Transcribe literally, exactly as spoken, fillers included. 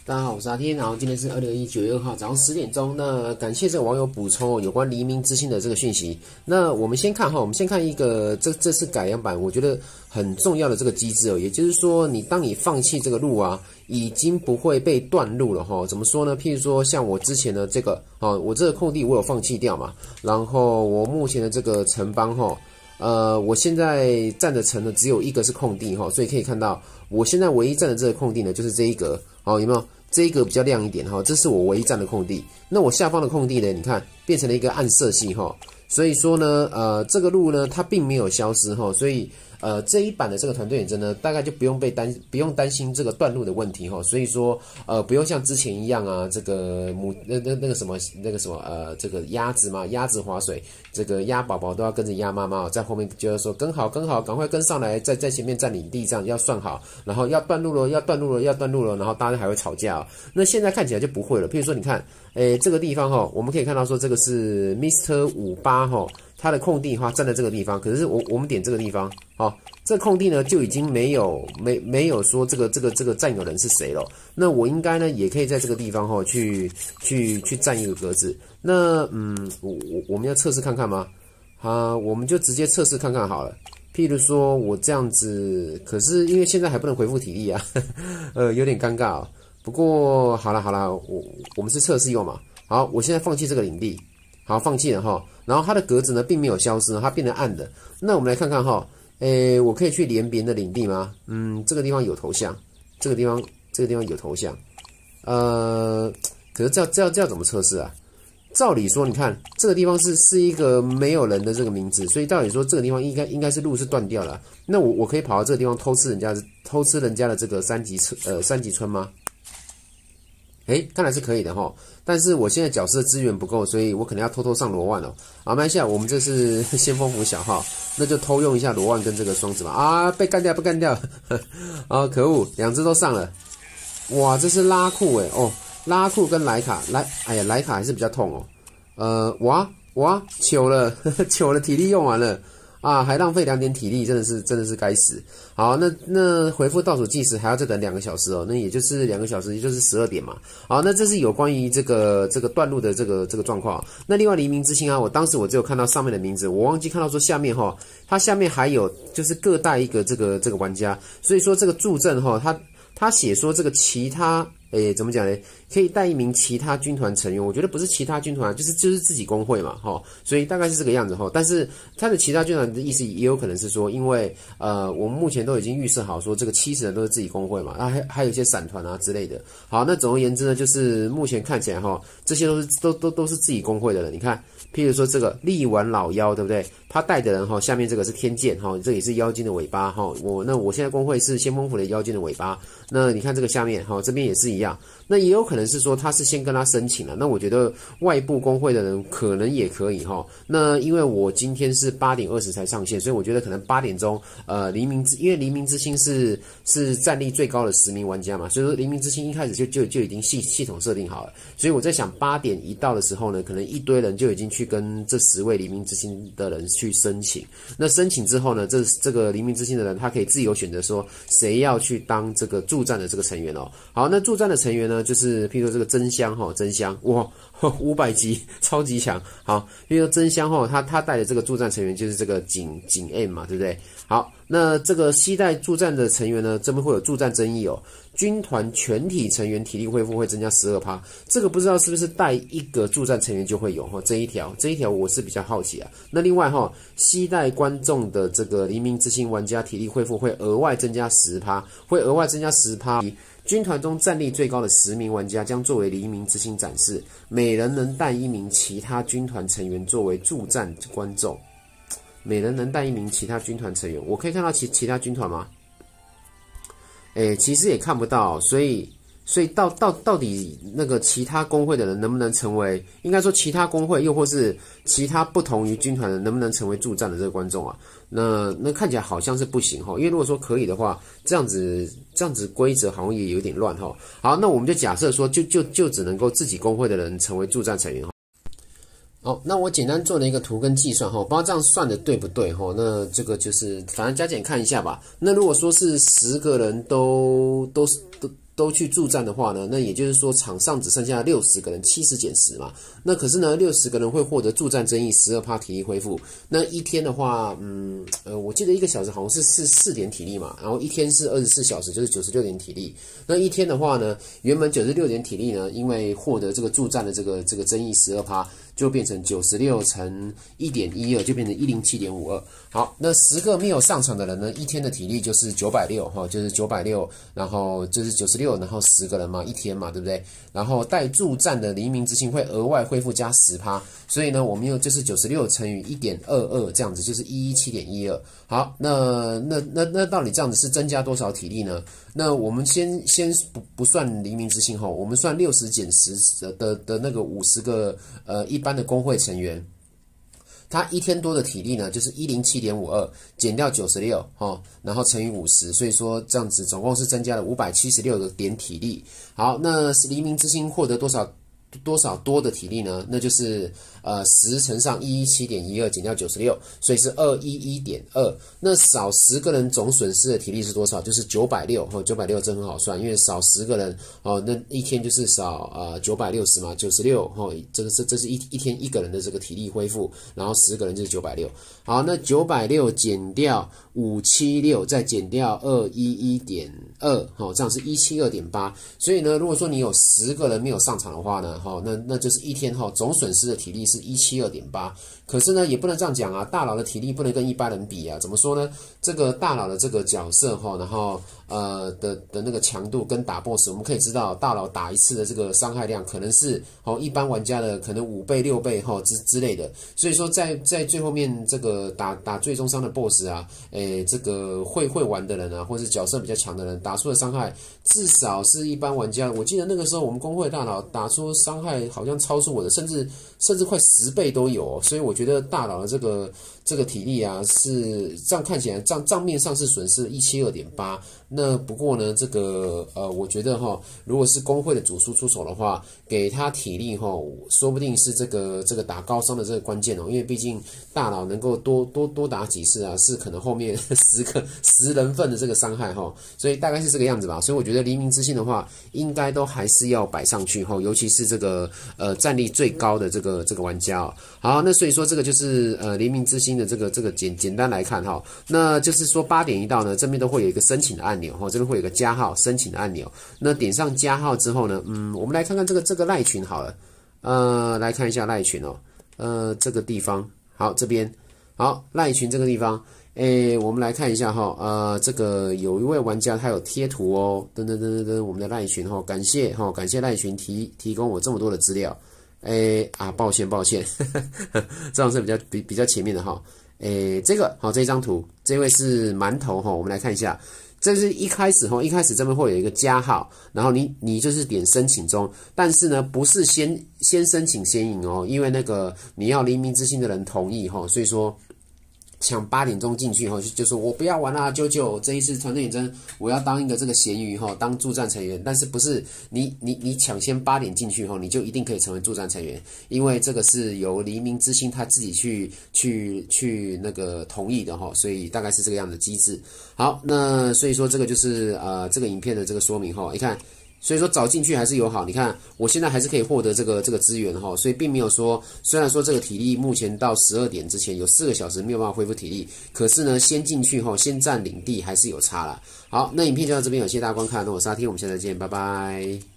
大家好，我是阿天，然后今天是二零二一九月二号早上十点钟。那感谢这个网友补充有关黎明之星的这个讯息。那我们先看哈，我们先看一个这这次改良版，我觉得很重要的这个机制哦，也就是说，你当你放弃这个路啊，已经不会被断路了哈。怎么说呢？譬如说像我之前的这个哦，我这个空地我有放弃掉嘛，然后我目前的这个城邦哈。呃，我现在占的城呢只有一个是空地哈，所以可以看到我现在唯一占的这个空地呢就是这一格，好，有没有？这一格比较亮一点哈，这是我唯一占的空地。那我下方的空地呢，你看变成了一个暗色系哈，所以说呢，呃，这个路呢它并没有消失哈，所以呃这一版的这个团队远征呢，大概就不用被担不用担心这个断路的问题哈，所以说呃不用像之前一样啊，这个母那那那个什么那个什么呃这个鸭子嘛，鸭子划水。这个鸭宝宝都要跟着鸭妈妈在后面，就是说跟好跟好，赶快跟上来，在在前面占领地，这样要算好，然后要断路了，要断路了，要断路了，然后大家还会吵架哦。那现在看起来就不会了。譬如说，你看，诶，这个地方哈，我们可以看到说这个是 Mister 五八哈，它的空地哈站在这个地方，可是我我们点这个地方，好，这个空地呢就已经没有没没有说这个这个这个占有人是谁了。那我应该呢也可以在这个地方哈去去去占一个格子。那嗯，我我我们要测试看看吗？啊，我们就直接测试看看好了。譬如说我这样子，可是因为现在还不能回复体力啊，呵呵呃，有点尴尬哦。不过好了好了，我我们是测试用嘛。好，我现在放弃这个领地，好，放弃了哈。然后它的格子呢并没有消失，它变得暗的。那我们来看看哈，诶，我可以去连别人的领地吗？嗯，这个地方有头像，这个地方这个地方有头像，呃，可是这要这要这要怎么测试啊？照理说，你看这个地方是是一个没有人的这个名字，所以照理说这个地方应该应该是路是断掉了。那我我可以跑到这个地方偷吃人家偷吃人家的这个三级村呃三级村吗？诶，看来是可以的齁。但是我现在角色资源不够，所以我可能要偷偷上罗万哦。啊，没关系啊，我们这是先锋服小号，那就偷用一下罗万跟这个双子嘛。啊，被干掉，被干掉！啊，可恶，两只都上了。哇，这是拉库诶哦。拉库跟莱卡，莱，哎呀，莱卡还是比较痛哦。呃，哇哇，糗了，呵呵糗了，体力用完了啊，还浪费两点体力，真的是真的是该死。好，那那回复倒数计时还要再等两个小时哦，那也就是两个小时，也就是十二点嘛。好，那这是有关于这个这个断路的这个这个状况。那另外黎明之星啊，我当时我只有看到上面的名字，我忘记看到说下面哈，它下面还有就是各带一个这个这个玩家，所以说这个助阵哈，它它写说这个其他。诶，怎么讲呢？可以带一名其他军团成员，我觉得不是其他军团，就是就是自己工会嘛，哈，所以大概是这个样子哈。但是他的其他军团的意思也有可能是说，因为呃，我们目前都已经预设好说这个七十人都是自己工会嘛，啊，还还有一些散团啊之类的。好，那总而言之呢，就是目前看起来哈，这些都是都都都是自己工会的人。你看，譬如说这个力丸老妖，对不对？他带的人哈，下面这个是天剑哈，这也是妖精的尾巴哈。我那我现在工会是先锋府的妖精的尾巴，那你看这个下面哈，这边也是一样。那也有可能是说他是先跟他申请了，那我觉得外部工会的人可能也可以哈。那因为我今天是八点二十才上线，所以我觉得可能八点钟，呃，黎明之因为黎明之星是是战力最高的十名玩家嘛，所以说黎明之星一开始就就就已经系系统设定好了，所以我在想八点一到的时候呢，可能一堆人就已经去跟这十位黎明之星的人去申请。那申请之后呢，这这个黎明之星的人他可以自由选择说谁要去当这个助战的这个成员哦。好，那助战的成员呢，就是譬如说这个真香哈，真香哇，五百级超级强。好，譬如说真香哈，他他带的这个助战成员就是这个景景 M 嘛，对不对？好，那这个西带助战的成员呢，这边会有助战争议哦。军团全体成员体力恢复会增加 百分之十二， 这个不知道是不是带一个助战成员就会有哈，这一条这一条我是比较好奇啊。那另外哈，西带观众的这个黎明之星玩家体力恢复会额外增加 百分之十， 会额外增加 百分之十。军团中战力最高的十名玩家将作为黎明之星展示，每人能带一名其他军团成员作为助战观众。每人能带一名其他军团成员，我可以看到其其他军团吗？诶，其实也看不到，所以所以到到到底那个其他工会的人能不能成为，应该说其他工会又或是其他不同于军团的人能不能成为助战的这个观众啊？那那看起来好像是不行哈，因为如果说可以的话，这样子这样子规则好像也有点乱哈。好，那我们就假设说，就就就只能够自己工会的人成为助战成员哈。好，那我简单做了一个图跟计算哈，不知道这样算的对不对哈？那这个就是反正加减看一下吧。那如果说是十个人都都都都去助战的话呢，那也就是说场上只剩下六十个人，七十减十嘛。那可是呢，六十个人会获得助战争议 百分之十二 体力恢复。那一天的话，嗯，呃，我记得一个小时好像是四四点体力嘛，然后一天是二十四小时，就是九十六点体力。那一天的话呢，原本九十六点体力呢，因为获得这个助战的这个这个争议 百分之十二，就变成九十六乘 一点一二，就变成一百零七点五二。好，那十个没有上场的人呢，一天的体力就是九百六十，就是九百六十，然后就是九十六，然后十个人嘛，一天嘛，对不对？然后带助战的黎明之星会额外恢复加 百分之十， 所以呢，我们用就是九十六乘以 一点二二这样子，就是一百一十七点一二。好，那那那那到底这样子是增加多少体力呢？那我们先先不不算黎明之星哈，我们算六十减十的的的那个五十个呃一般的工会成员。他一天多的体力呢，就是一百零七点五二减掉九十六哈，然后乘以五十，所以说这样子总共是增加了五百七十六个点体力。好，那黎明之星获得多少多少多的体力呢？那就是呃十乘上一百一十七点一二减掉九十六，所以是二百一十一点二。那少十个人总损失的体力是多少？就是九百六十，九百六十这很好算，因为少十个人哦，那一天就是少呃九百六十嘛，九十六哦，这个是这是一一天一个人的这个体力恢复，然后十个人就是九百六十。好，那九百六十减掉五百七十六，再减掉二百一十一点二，好，这样是一百七十二点八。所以呢，如果说你有十个人没有上场的话呢，好，那那就是一天哈总损失的体力是一百七十二点八。可是呢，也不能这样讲啊，大佬的体力不能跟一般人比啊。怎么说呢？这个大佬的这个角色哈，然后呃的的那个强度跟打 boss， 我们可以知道，大佬打一次的这个伤害量可能是哦一般玩家的可能五倍六倍哈之之类的。所以说在在最后面这个打打最终伤的 boss 啊，诶这个会会玩的人啊，或是角色比较强的人打出的伤害，至少是一般玩家。我记得那个时候我们工会大佬打出伤害好像超出我的，甚至甚至快十倍都有、哦。所以我觉得大佬的这个这个体力啊，是这样看起来账账面上是损失一百七十二点八。那不过呢，这个呃，我觉得哈，如果是工会的主书出手的话，给他体力哈，说不定是这个这个打高伤的这个关键哦。因为毕竟大佬能够多多多打几次啊，是可能后面十个十人份的这个伤害哈，所以大概是这个样子吧。所以我觉得黎明之星的话，应该都还是要摆上去哈，尤其是这个呃战力最高的这个这个玩家哦。好，那所以说这个就是呃黎明之星的这个这个简简单来看哈，那就是说八点一到呢，这边都会有一个申请的按钮。哦，这边会有个加号申请的按钮，那点上加号之后呢，嗯，我们来看看这个这个赖群好了，呃，来看一下赖群哦，呃，这个地方，好，这边，好，赖群这个地方，诶，我们来看一下哈，呃，这个有一位玩家他有贴图哦，噔噔噔噔噔，我们的赖群哈，感谢哈，感谢赖群提提供我这么多的资料，诶啊，抱歉抱歉，呵呵这样是比较比比较前面的哈，诶，这个好，这张图，这位是馒头哈，我们来看一下。这是一开始哈，一开始这边会有一个加号，然后你你就是点申请中，但是呢不是先先申请先赢哦，因为那个你要黎明之星的人同意哈，所以说抢八点钟进去哈，就就说我不要玩啦，九九这一次团队远征我要当一个这个咸鱼哈，当助战成员，但是不是你你你抢先八点进去哈，你就一定可以成为助战成员，因为这个是由黎明之星他自己去去去那个同意的哈，所以大概是这个样的机制。好，那所以说这个就是呃这个影片的这个说明哈，你看。所以说早进去还是有好，你看我现在还是可以获得这个这个资源哈，所以并没有说，虽然说这个体力目前到十二点之前有四个小时没有办法恢复体力，可是呢先进去哈，先占领地还是有差啦。好，那影片就到这边，有谢谢大家观看，那我是阿天，我们下次再见，拜拜。